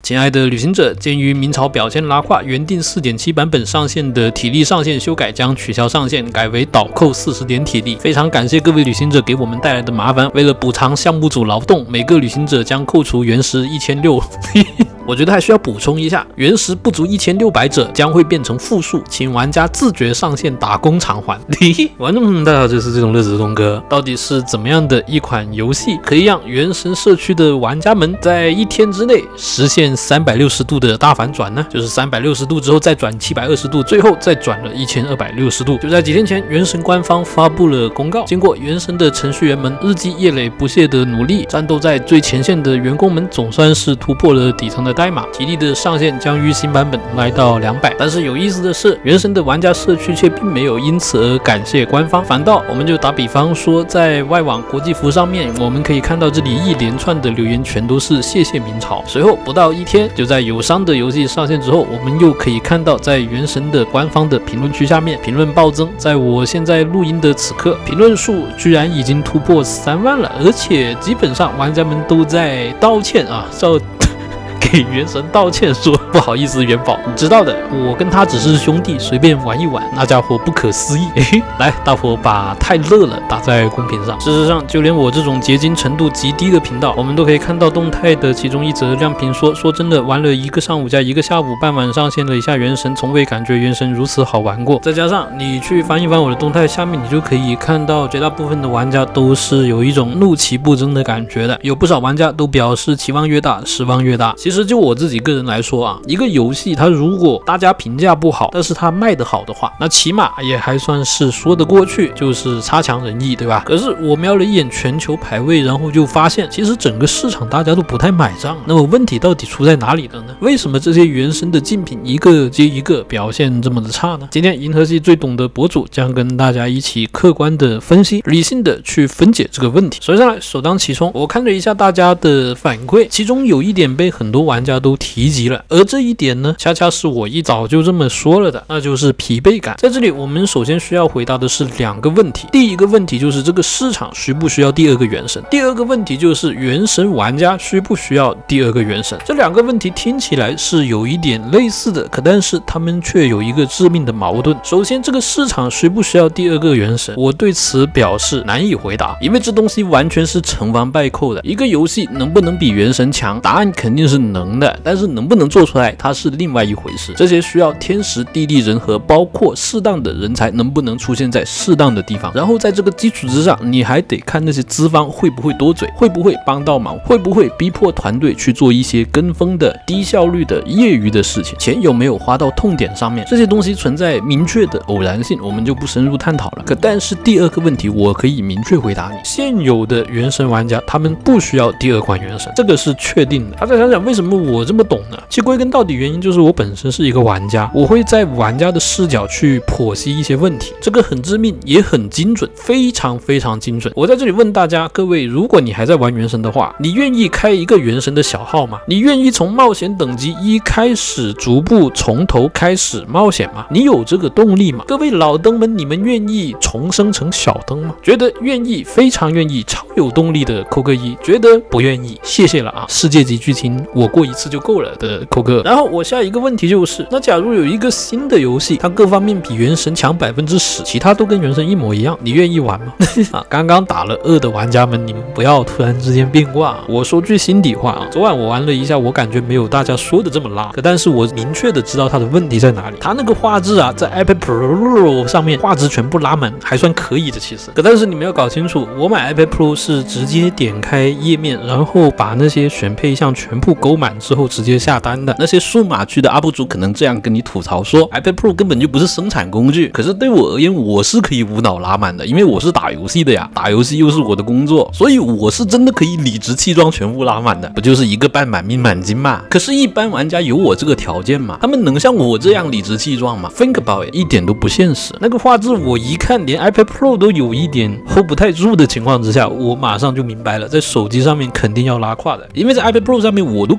亲爱的旅行者，鉴于明朝表现拉胯，原定 4.7 版本上线的体力上限修改将取消上线，改为倒扣40点体力。非常感谢各位旅行者给我们带来的麻烦，为了补偿项目组劳动，每个旅行者将扣除原石1600。我觉得还需要补充一下，原石不足1600者将会变成负数，请玩家自觉上线打工偿还。玩众们，大家好，就是这种日子东哥。到底是怎么样的一款游戏，可以让原神社区的玩家们在1天之内实现360度的大反转呢？就是360度之后再转720度，最后再转了1260度。就在几天前，原神官方发布了公告，经过原神的程序员们日积月累不懈的努力，战斗在最前线的员工们总算是突破了底层的代码，体力的上限将于新版本来到200。但是有意思的是，原神的玩家社区却并没有因此而感谢官方，反倒我们就打比方说，在外网国际服上面，我们可以看到这里一连串的留言全都是谢谢明朝。随后不到1天，就在友商的游戏上线之后，我们又可以看到在原神的官方的评论区下面评论暴增。在我现在录音的此刻，评论数居然已经突破3万了，而且基本上玩家们都在道歉啊，给原神道歉说不好意思，元宝，你知道的，我跟他只是兄弟，随便玩一玩。那家伙不可思议。来，大伙把太乐了打在公屏上。事实上，就连我这种结晶程度极低的频道，我们都可以看到动态的其中一则亮屏说真的，玩了1个上午加1个下午，傍晚上线了一下原神，从未感觉原神如此好玩过。再加上你去翻一翻我的动态，下面你就可以看到绝大部分的玩家都是有一种怒其不争的感觉的，有不少玩家都表示期望越大失望越大。其实就我自己个人来说啊，一个游戏它如果大家评价不好，但是它卖得好的话，那起码也还算是说得过去，就是差强人意，对吧？可是我瞄了一眼全球排位，然后就发现其实整个市场大家都不太买账。那么问题到底出在哪里了呢？为什么这些原神的竞品一个接一个表现这么的差呢？今天银河系最懂的博主将跟大家一起客观的分析，理性的去分解这个问题。首先来首当其冲，我看了一下大家的反馈，其中有一点被很多玩家都提及了，而这一点呢，恰恰是我一早就这么说了的，那就是疲惫感。在这里我们首先需要回答的是2个问题。第一个问题就是这个市场需不需要第2个原神，第二个问题就是原神玩家需不需要第2个原神。这2个问题听起来是有一点类似的，可但是他们却有一个致命的矛盾。首先，这个市场需不需要第2个原神，我对此表示难以回答，因为这东西完全是成王败寇的。一个游戏能不能比原神强，答案肯定是能的，但是能不能做出来，它是另外一回事。这些需要天时地利人和，包括适当的人才能不能出现在适当的地方。然后在这个基础之上，你还得看那些资方会不会多嘴，会不会帮到忙，会不会逼迫团队去做一些跟风的低效率的业余的事情，钱有没有花到痛点上面，这些东西存在明确的偶然性，我们就不深入探讨了。可但是第2个问题我可以明确回答你，现有的原神玩家他们不需要第2款原神，这个是确定的。大家想想为什么我这么懂呢？其实归根到底原因就是我本身是一个玩家，我会在玩家的视角去剖析一些问题，这个很致命也很精准，非常非常精准。我在这里问大家，各位，如果你还在玩原神的话，你愿意开一个原神的小号吗？你愿意从冒险等级1开始逐步从头开始冒险吗？你有这个动力吗？各位老登们，你们愿意重生成小登吗？觉得愿意，非常愿意，超有动力的扣个1，觉得不愿意，谢谢了啊，世界级剧情我过1次就够了的扣个。然后我下一个问题就是，那假如有一个新的游戏，它各方面比原神强10%，其他都跟原神一模一样，你愿意玩吗？啊，刚刚打了2的玩家们，你们不要突然之间变卦啊。我说句心底话啊，昨晚我玩了一下，我感觉没有大家说的这么拉，可但是我明确的知道它的问题在哪里。它那个画质啊，在 iPad Pro 上面画质全部拉满，还算可以的其实。可但是你们要搞清楚，我买 iPad Pro 是直接点开页面，然后把那些选配项全部勾满之后直接下单的。那些数码区的 UP 主可能这样跟你吐槽说 iPad Pro 根本就不是生产工具，可是对我而言，我是可以无脑拉满的，因为我是打游戏的呀，打游戏又是我的工作，所以我是真的可以理直气壮全部拉满的，不就是1个半满命满金嘛？可是，一般玩家有我这个条件吗？他们能像我这样理直气壮吗 ？Think about it， 一点都不现实。那个画质我一看，连 iPad Pro 都有一点 hold 不太住的情况之下，我马上就明白了，在手机上面肯定要拉胯的，因为在 iPad Pro 上面我都可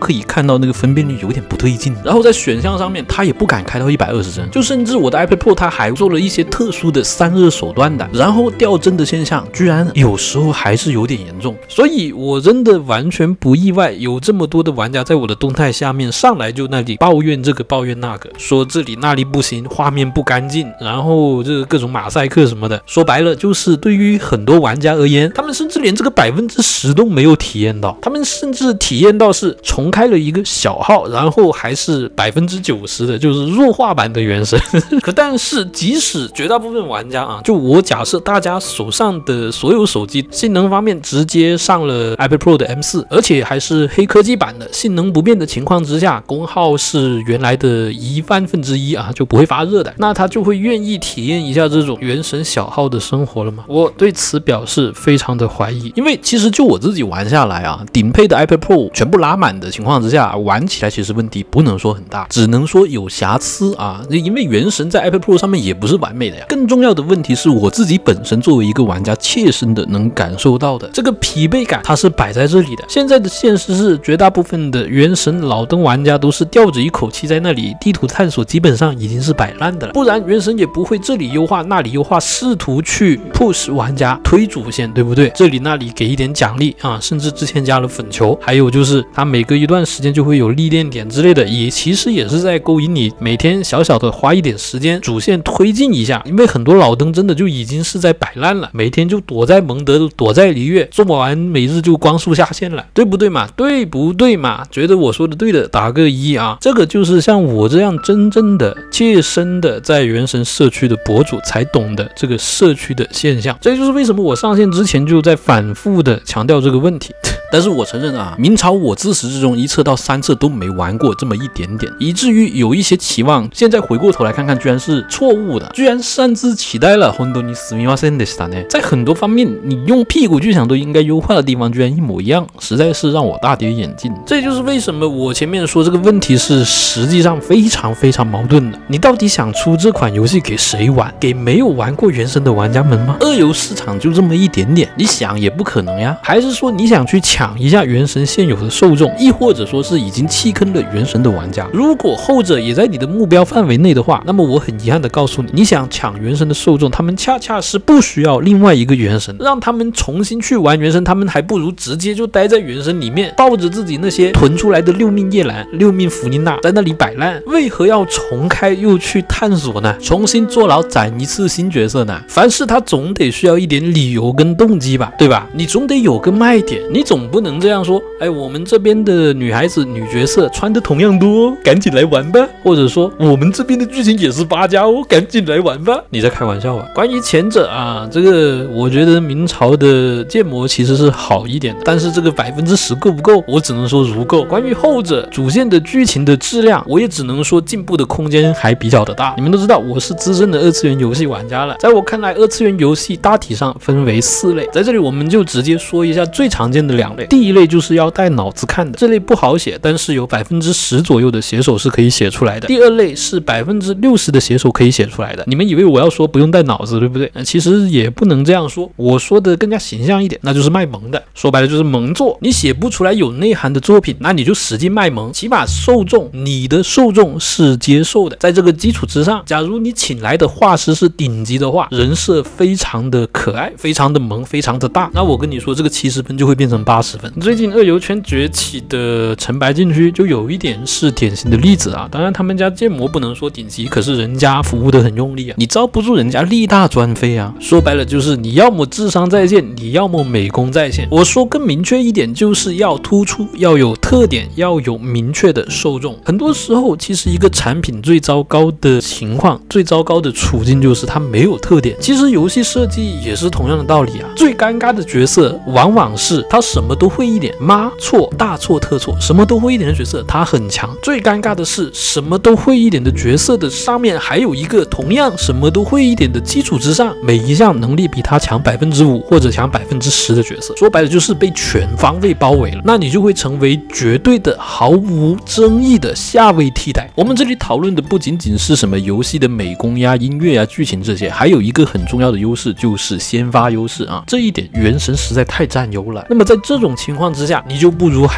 可以看到那个分辨率有点不对劲。然后在选项上面，它也不敢开到120帧，就甚至我的 iPad Pro 它还做了一些特殊的散热手段的，然后掉帧的现象居然有时候还是有点严重。所以我真的完全不意外，有这么多的玩家在我的动态下面上来就那里抱怨这个抱怨那个，说这里那里不行，画面不干净，然后这个各种马赛克什么的。说白了就是对于很多玩家而言，他们甚至连这个10%都没有体验到，他们甚至体验到是重开了一个小号，然后还是90%的，就是弱化版的原神。可但是即使绝大部分玩家啊，就我假设大家手上的所有手机性能方面直接上了 iPad Pro 的 M4， 而且还是黑科技版的，性能不变的情况之下，功耗是原来的1/1000啊，就不会发热的，那他就会愿意体验一下这种原神小号的生活了吗？我对此表示非常的怀疑，因为其实就我自己玩下来啊，顶配的 iPad Pro 全部拉满的情况之下，玩起来其实问题不能说很大，只能说有瑕疵啊，因为原神在 iPad Pro 上面也不是完美的呀。更重要的问题是我自己本身作为一个玩家切身的能感受到的这个疲惫感，它是摆在这里的。现在的现实是绝大部分的原神老登玩家都是吊着一口气在那里地图探索，基本上已经是摆烂的了，不然原神也不会这里优化那里优化，试图去 push 玩家推主线，对不对？这里那里给一点奖励啊，甚至之前加了粉球，还有就是它每隔一段时间就会有历练点之类的，也其实也是在勾引你每天小小的花一点时间主线推进一下，因为很多老登真的就已经是在摆烂了，每天就躲在蒙德躲在璃月，做完每日就光速下线了，对不对嘛？对不对嘛？觉得我说的对的打个1啊！这个就是像我这样真正的切身的在原神社区的博主才懂的这个社区的现象，这就是为什么我上线之前就在反复的强调这个问题。但是我承认啊，明朝我自始至终1册到3册都没玩过这么一点点，以至于有一些期望，现在回过头来看看，居然是错误的，居然擅自期待了。在很多方面，你用屁股去想都应该优化的地方，居然一模一样，实在是让我大跌眼镜。这就是为什么我前面说这个问题是实际上非常非常矛盾的。你到底想出这款游戏给谁玩？给没有玩过原神的玩家们吗？二游市场就这么一点点，你想也不可能呀。还是说你想去抢一下原神现有的受众，亦或者说是已经弃坑了原神的玩家？如果后者也在你的目标范围内的话，那么我很遗憾的告诉你，你想抢原神的受众，他们恰恰是不需要另外一个原神，让他们重新去玩原神，他们还不如直接就待在原神里面，抱着自己那些囤出来的6命夜兰、6命弗妮娜在那里摆烂。为何要重开又去探索呢？重新坐牢攒一次新角色呢？凡事他总得需要一点理由跟动机吧，对吧？你总得有个卖点，你总不能这样说，哎，我们这边的女孩子女角色穿的同样多，赶紧来玩吧，或者说我们这边的剧情也是8加哦，赶紧来玩吧。你在开玩笑吧？关于前者啊，这个我觉得明朝的建模其实是好一点的，但是这个10%够不够？我只能说如够。关于后者主线的剧情的质量，我也只能说进步的空间还比较的大。你们都知道我是资深的2次元游戏玩家了，在我看来，2次元游戏大体上分为4类，在这里我们就直接说一下最常见的2类。第一类就是要带脑子看的，这类不好写，但是有10%左右的写手是可以写出来的。第二类是60%的写手可以写出来的。你们以为我要说不用带脑子，对不对？其实也不能这样说，我说的更加形象一点，那就是卖萌的。说白了就是萌作，你写不出来有内涵的作品，那你就使劲卖萌，起码受众，你的受众是接受的。在这个基础之上，假如你请来的画师是顶级的话，人设非常的可爱，非常的萌，非常的大，那我跟你说，这个70分就会变成80分。最近二游圈崛起的城白禁区就有一点是典型的例子啊。当然他们家建模不能说顶级，可是人家服务的很用力啊，你招不住人家力大专飞啊。说白了就是你要么智商在线，你要么美工在线。我说更明确一点，就是要突出，要有特点，要有明确的受众。很多时候其实一个产品最糟糕的情况，最糟糕的处境就是它没有特点。其实游戏设计也是同样的道理啊。最尴尬的角色往往是他什么都会一点，妈错大错特错，什么都会一点的角色他很强。最尴尬的是什么都会一点的角色的上面还有一个同样什么都会一点的基础之上，每一项能力比他强5%或者强10%的角色，说白了就是被全方位包围了，那你就会成为绝对的毫无争议的下位替代。我们这里讨论的不仅仅是什么游戏的美工呀、音乐呀、剧情这些，还有一个很重要的优势就是先发优势啊，这一点原神实在太占优了。那么在这种情况之下，你就不如还偏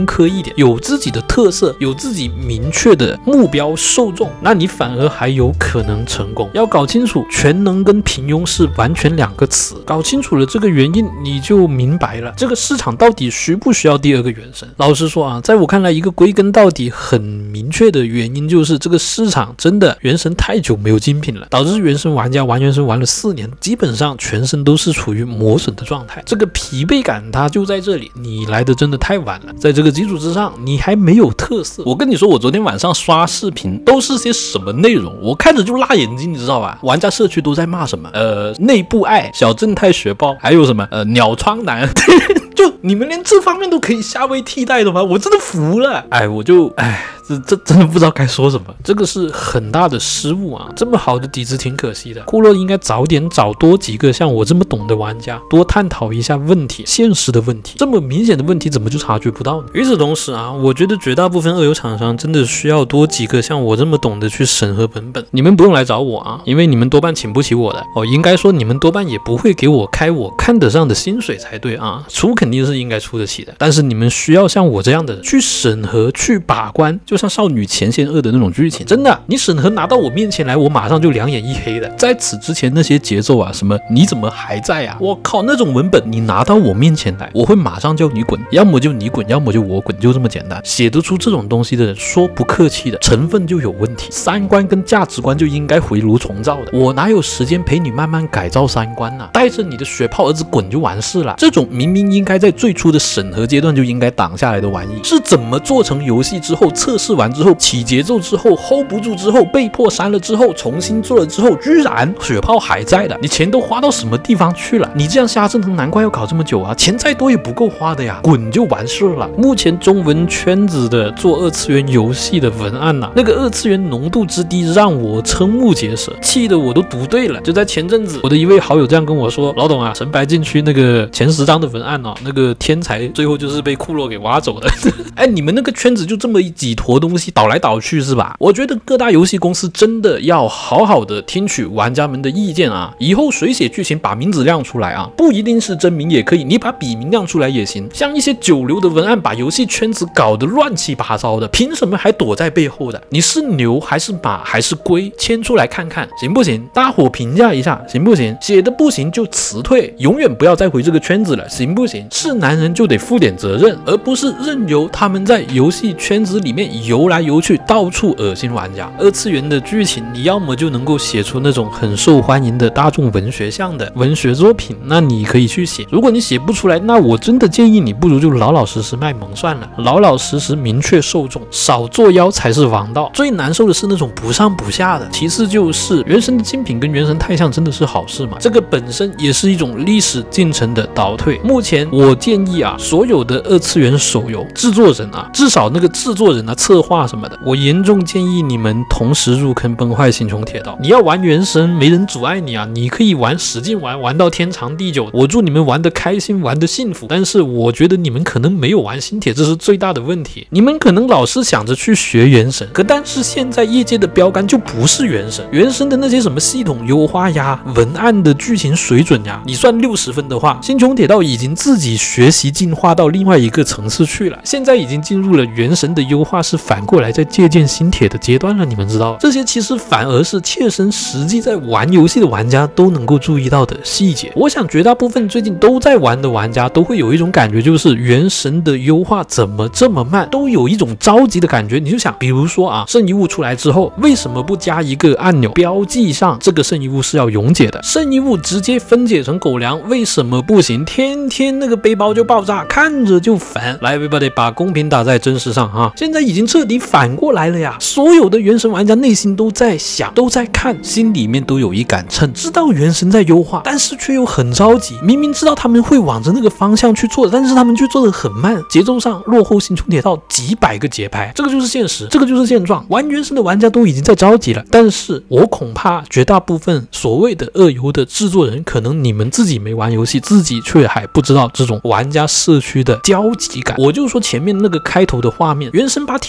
刻一点，有自己的特色，有自己明确的目标受众，那你反而还有可能成功。要搞清楚全能跟平庸是完全两个词，搞清楚了这个原因，你就明白了这个市场到底需不需要第二个原神。老实说啊，在我看来，一个归根到底很明确的原因就是这个市场真的原神太久没有精品了，导致原神玩家玩原神玩了4年，基本上全身都是处于磨损的状态，这个疲惫感它就在这里，你来的真的太晚了。在这个基础之上，你还没有特色。 我跟你说，我昨天晚上刷视频都是些什么内容，我看着就辣眼睛，你知道吧？玩家社区都在骂什么内部爱、小正太学包，还有什么鸟窗男就你们连这方面都可以下位替代的吗？我真的服了。这真的不知道该说什么，这个是很大的失误啊！这么好的底子挺可惜的，库洛应该早点找多几个像我这么懂的玩家，多探讨一下问题，现实的问题，这么明显的问题怎么就察觉不到呢？与此同时啊，我觉得绝大部分二游厂商真的需要多几个像我这么懂得去审核本本。你们不用来找我啊，因为你们多半请不起我的哦，应该说你们多半也不会给我开我看得上的薪水才对啊，出肯定是应该出得起的，但是你们需要像我这样的人去审核、去把关，就像少女前线2的那种剧情，真的，你审核拿到我面前来，我马上就两眼一黑的。在此之前那些节奏啊，什么你怎么还在啊？我靠，那种文本你拿到我面前来，我会马上叫你滚，要么就你滚，要么就我滚，就这么简单。写得出这种东西的人，说不客气的，成分就有问题，三观跟价值观就应该回炉重造的。我哪有时间陪你慢慢改造三观啊？带着你的血炮儿子滚就完事了。这种明明应该在最初的审核阶段就应该挡下来的玩意，是怎么做成游戏之后，测试完之后起节奏之后 hold 不住之后，被迫删了之后，重新做了之后，居然血炮还在的，你钱都花到什么地方去了？你这样瞎折腾，难怪要搞这么久啊！钱再多也不够花的呀，滚就完事了。目前中文圈子的做二次元游戏的文案啊，那个二次元浓度之低，让我瞠目结舌，气得我都读对了。就在前阵子，我的一位好友这样跟我说：“老董啊，神白禁区那个前10章的文案啊，那个天才最后就是被库洛给挖走的。”哎，你们那个圈子就这么几坨东西倒来倒去是吧？我觉得各大游戏公司真的要好好的听取玩家们的意见啊！以后谁写剧情把名字亮出来啊，不一定是真名也可以，你把笔名亮出来也行。像一些九流的文案把游戏圈子搞得乱七八糟的，凭什么还躲在背后的？你是牛还是马还是龟？牵出来看看行不行？大伙评价一下行不行？写的不行就辞退，永远不要再回这个圈子了，行不行？是男人就得负点责任，而不是任由他们在游戏圈子里面游来游去，到处恶心玩家。二次元的剧情，你要么就能够写出那种很受欢迎的大众文学向的文学作品，那你可以去写。如果你写不出来，那我真的建议你不如就老老实实卖萌算了，老老实实明确受众，少作妖才是王道。最难受的是那种不上不下的。其次就是原神的精品跟原神太像真的是好事吗？这个本身也是一种历史进程的倒退。目前我建议啊，所有的二次元手游制作人啊，至少那个制作人啊、策划什么的，我严重建议你们同时入坑崩坏星穹铁道。你要玩原神，没人阻碍你啊，你可以玩，使劲玩，玩到天长地久。我祝你们玩得开心，玩得幸福。但是我觉得你们可能没有玩星铁，这是最大的问题。你们可能老是想着去学原神，但是现在业界的标杆就不是原神，原神的那些什么系统优化呀、文案的剧情水准呀，你算60分的话，星穹铁道已经自己学习进化到另外一个层次去了。现在已经进入了原神的优化是反过来在借鉴星铁的阶段了，你们知道，这些其实反而是切身实际在玩游戏的玩家都能够注意到的细节。我想绝大部分最近都在玩的玩家都会有一种感觉，就是原神的优化怎么这么慢，都有一种着急的感觉。你就想，比如说啊，圣遗物出来之后，为什么不加一个按钮标记上这个圣遗物是要溶解的？圣遗物直接分解成狗粮为什么不行？天天那个背包就爆炸，看着就烦。来 everybody 把公屏打在真实上啊！现在已经彻底反过来了呀！所有的原神玩家内心都在想，都在看，心里面都有一杆秤，知道原神在优化，但是却又很着急。明明知道他们会往着那个方向去做的，但是他们却做得很慢，节奏上落后星穹铁道几百个节拍。这个就是现实，这个就是现状。玩原神的玩家都已经在着急了，但是我恐怕绝大部分所谓的二游的制作人，可能你们自己没玩游戏，自己却还不知道这种玩家社区的焦急感。我就说前面那个开头的画面，原神把体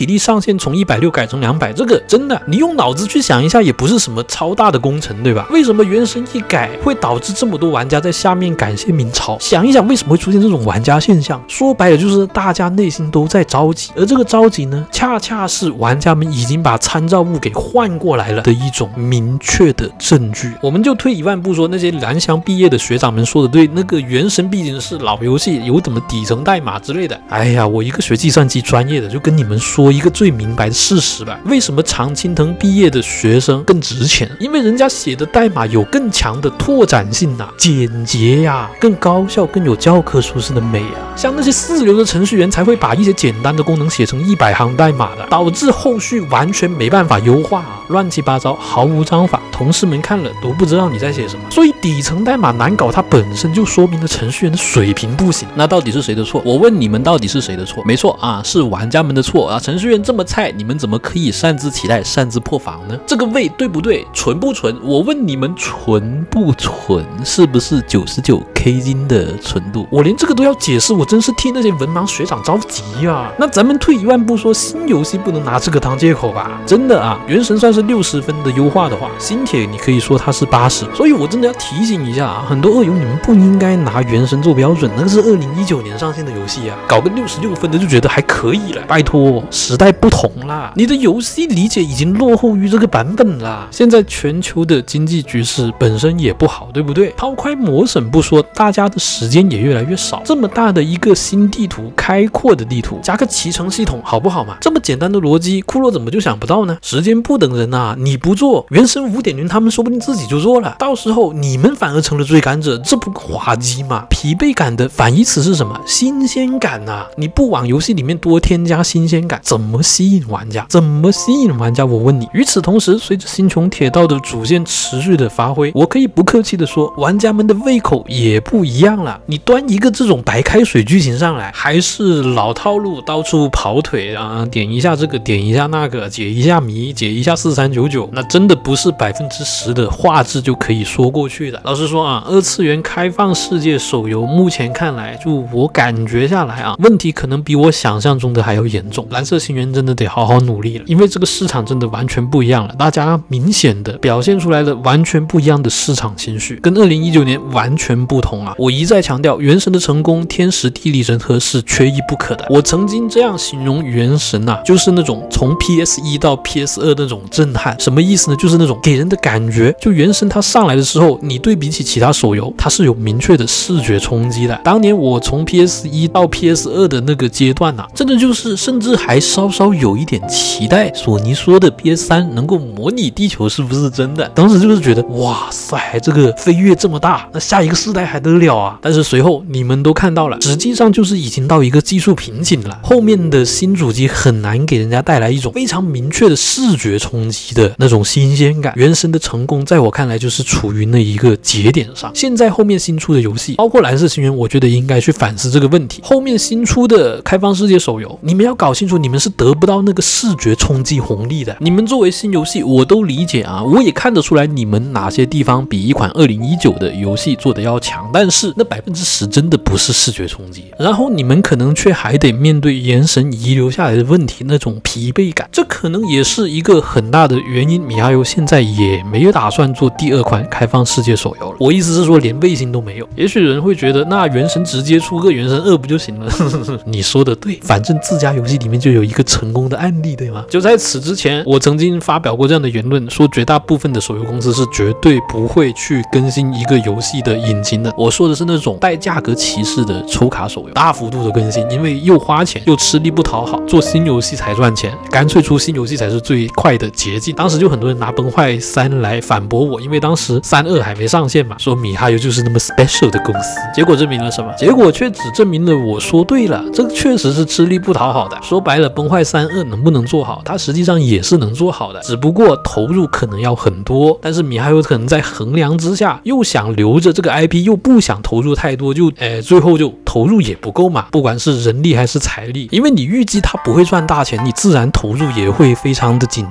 力上限从160改成200，这个真的，你用脑子去想一下，也不是什么超大的工程，对吧？为什么原神一改会导致这么多玩家在下面感谢明朝？想一想，为什么会出现这种玩家现象？说白了就是大家内心都在着急，而这个着急呢，恰恰是玩家们已经把参照物给换过来了的一种明确的证据。我们就退一万步说，那些蓝翔毕业的学长们说的对，那个原神毕竟是老游戏，有怎么底层代码之类的。哎呀，我一个学计算机专业的，就跟你们说一个最明白的事实吧。为什么常青藤毕业的学生更值钱？因为人家写的代码有更强的拓展性啊，简洁呀，更高效，更有教科书式的美啊。像那些4流的程序员才会把一些简单的功能写成100行代码的，导致后续完全没办法优化啊，乱七八糟，毫无章法，同事们看了都不知道你在写什么。所以底层代码难搞，它本身就说明了程序员的水平不行。那到底是谁的错？我问你们，到底是谁的错？没错啊，是玩家们的错啊！程序员这么菜，你们怎么可以擅自期待、擅自破防呢？这个味对不对？纯不纯？我问你们，纯不纯？是不是99K 金的纯度？我连这个都要解释，我真是替那些文盲学长着急啊！那咱们退一万步说，新游戏不能拿这个当借口吧？真的啊，原神算是60分的优化的话，新铁你可以说它是80，所以我真的要提醒一下啊，很多恶友你们不应该拿原神做标准，那个是2019年上线的游戏啊，搞个66分的就觉得还可以了，拜托，时代不同啦，你的游戏理解已经落后于这个版本啦。现在全球的经济局势本身也不好，对不对？抛开魔省不说，大家的时间也越来越少，这么大的一个新地图，开阔的地图，加个骑乘系统，好不好嘛？这么简单的逻辑，库洛怎么就想不到呢？时间不等人啊，你不做，原神5.0他们说不定自己就做了，到时候你们反而成了追赶者，这不滑稽吗？疲惫感的反义词是什么？新鲜感啊！你不往游戏里面多添加新鲜感，怎么吸引玩家？怎么吸引玩家？我问你。与此同时，随着星穹铁道的主线持续的发挥，我可以不客气的说，玩家们的胃口也不一样了。你端一个这种白开水剧情上来，还是老套路，到处跑腿啊，点一下这个，点一下那个，解一下谜，解一下4399，那真的不是10%的画质就可以说过去的。老实说啊，二次元开放世界手游目前看来，就我感觉下来啊，问题可能比我想象中的还要严重。蓝色星源真的得好好努力了，因为这个市场真的完全不一样了，大家明显的表现出来了完全不一样的市场情绪，跟2019年完全不同啊！我一再强调，原神的成功天时地利人和是缺一不可的。我曾经这样形容原神啊，就是那种从 PS1 到 PS2 那种震撼。什么意思呢？就是那种给人的感觉，就原神它上来的时候，你对比起其他手游，它是有明确的视觉冲击的。当年我从 PS1 到 PS2 的那个阶段啊，真的就是甚至还稍稍有一点期待索尼说的 PS3 能够模拟地球是不是真的。当时就是觉得哇塞，这个飞跃这么大，那下一个世代还得了啊！但是随后你们都看到了，实际上就是已经到一个技术瓶颈了，后面的新主机很难给人家带来一种非常明确的视觉冲击的那种新鲜感。原神的成功在我看来就是处于那一个节点上。现在后面新出的游戏，包括蓝色星源，我觉得应该去反思这个问题。后面新出的开放世界手游，你们要搞清楚，你们是得不到那个视觉冲击红利的。你们作为新游戏，我都理解啊，我也看得出来你们哪些地方比一款2019的游戏做得要强，但是那10%真的不是视觉冲击。然后你们可能却还得面对原神遗留下来的问题，那种疲惫感，这可能也是一个很大的原因。米哈游现在也没有打算做第2款开放世界手游了，我意思是说连卫星都没有。也许人会觉得，那原神直接出个原神2不就行了？你说的对，反正自家游戏里面就有一个成功的案例，对吗？就在此之前，我曾经发表过这样的言论，说绝大部分的手游公司是绝对不会去更新一个游戏的引擎的。我说的是那种带价格歧视的抽卡手游，大幅度的更新，因为又花钱又吃力不讨好，做新游戏才赚钱，干脆出新游戏才是最快的捷径。当时就很多人拿崩坏3来反驳我，因为当时3.2还没上线嘛，说米哈游就是那么 special 的公司。结果证明了什么？结果却只证明了我说对了，这个确实是吃力不讨好的。说白了，崩坏3.2能不能做好，它实际上也是能做好的，只不过投入可能要很多。但是米哈游可能在衡量之下，又想留着这个 IP， 又不想投入太多，就最后就投入也不够嘛，不管是人力还是财力，因为你预计它不会赚大钱，你自然投入也会非常的谨慎。最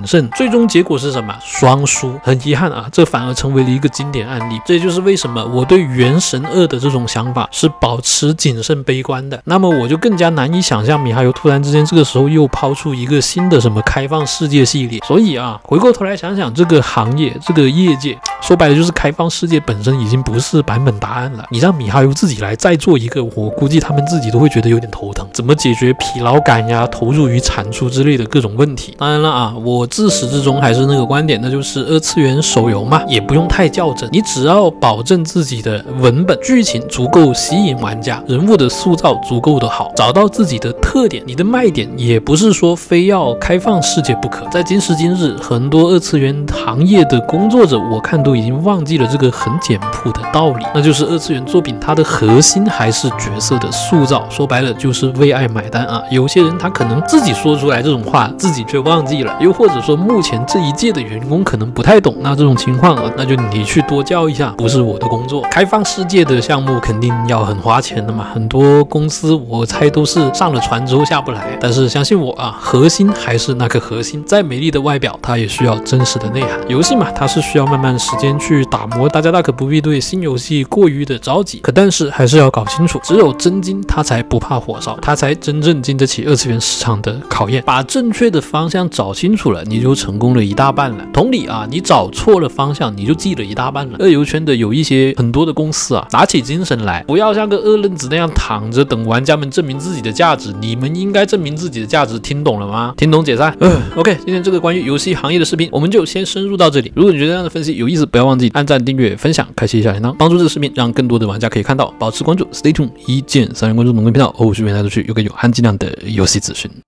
最终结果是什么？双输。很遗憾啊，这反而成为了一个经典案例。这也就是为什么我对《原神2》的这种想法是保持谨慎悲观的。那么我就更加难以想象米哈游突然之间这个时候又抛出一个新的什么开放世界系列。所以啊，回过头来想想，这个行业这个业界说白了就是开放世界本身已经不是版本答案了。你让米哈游自己来再做一个，我估计他们自己都会觉得有点头疼，怎么解决疲劳感呀、投入与产出之类的各种问题。当然了啊，我自始至终还是那个观点，那就是二次元手游嘛，也不用太较真，你只要保证自己的文本剧情足够吸引玩家，人物的塑造足够的好，找到自己的特点，你的卖点也不是说非要开放世界不可。在今时今日，很多二次元行业的工作者，我看都已经忘记了这个很简朴的道理，那就是二次元作品它的核心还是角色的塑造，说白了就是为爱买单啊。有些人他可能自己说出来这种话，自己却忘记了，又或者说目前这一届的员工可能不太懂，那这种情况那就你去多教一下，不是我的工作。开放世界的项目肯定要很花钱的嘛，很多公司我猜都是上了船之后下不来，但是相信我啊，核心还是那个核心，再美丽的外表它也需要真实的内涵。游戏嘛，它是需要慢慢时间去打磨，大家大可不必对新游戏过于的着急，可但是还是要搞清楚，只有真金它才不怕火烧，它才真正经得起二次元市场的考验。把正确的方向找清楚了，你就成功了一大半了。同理啊，你找错了方向，你就记了一大半了。二游圈的有一些很多的公司啊，打起精神来，不要像个二愣子那样躺着等玩家们证明自己的价值，你们应该证明自己的价值，听懂了吗？听懂解散。OK， 今天这个关于游戏行业的视频我们就先深入到这里。如果你觉得这样的分析有意思，不要忘记按赞、订阅、分享、开启小铃铛，帮助这个视频让更多的玩家可以看到。保持关注 ，Stay tuned， 一键3连关注农耕频道，后续片带出去有更有含金量的游戏资讯。